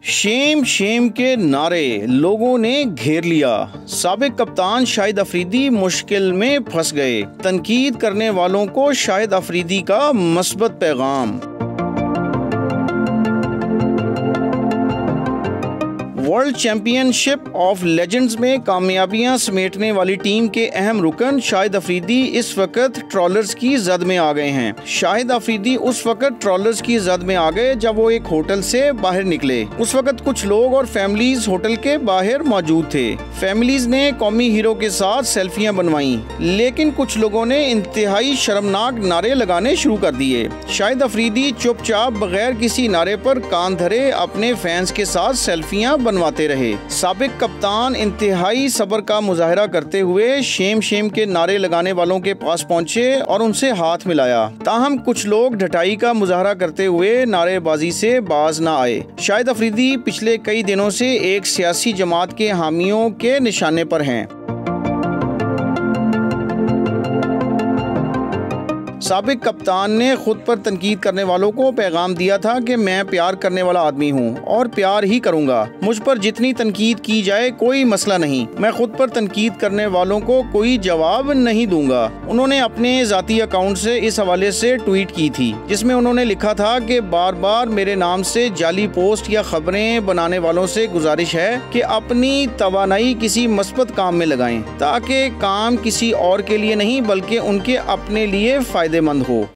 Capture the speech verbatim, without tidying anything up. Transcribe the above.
Shem Shem के नारे लोगों ने घेर लिया। साबिक कप्तान शाहिद अफरीदी मुश्किल में फंस गए। तनकीद करने वालों को शाहिद अफरीदी का मस्बत पैगाम। वर्ल्ड चैंपियनशिप ऑफ लेजेंड्स में कामयाबियां समेटने वाली टीम के अहम रुकन शाहिद अफरीदी इस वक्त ट्रॉलर्स की जद में आ गए हैं। शाहिद अफरीदी उस वक्त ट्रॉलर्स की जद में आ गए जब वो एक होटल से बाहर निकले। उस वक्त कुछ लोग और फैमिलीज होटल के बाहर मौजूद थे। फैमिलीज ने कौमी हीरो के साथ सेल्फियां बनवाई, लेकिन कुछ लोगों ने इंतहाई शर्मनाक नारे लगाने शुरू कर दिए। शाहिद अफरीदी चुपचाप बगैर किसी नारे पर कान धरे अपने फैंस के साथ सेल्फियां बनवाते रहे। साबिक कप्तान इंतहाई सब्र का मुजाहरा करते हुए शेम शेम के नारे लगाने वालों के पास पहुंचे और उनसे हाथ मिलाया। ताहम कुछ लोग ढटाई का मुजाहरा करते हुए नारेबाजी से बाज न आए। शाहिद अफरीदी पिछले कई दिनों से एक सियासी जमात के हामियों के निशाने पर हैं। साबिक कप्तान ने खुद पर तनकीद करने वालों को पैगाम दिया था कि मैं प्यार करने वाला आदमी हूं और प्यार ही करूंगा। मुझ पर जितनी तनकीद की जाए कोई मसला नहीं। मैं खुद पर तनकीद करने वालों को कोई जवाब नहीं दूंगा। उन्होंने अपने ज़ाती अकाउंट से इस हवाले से ट्वीट की थी, जिसमें उन्होंने लिखा था कि बार बार मेरे नाम से जाली पोस्ट या खबरें बनाने वालों से गुजारिश है कि अपनी तवानाई किसी मस्बत काम में लगाएं, ताकि काम किसी और के लिए नहीं बल्कि उनके अपने लिए फायदेमंद हो।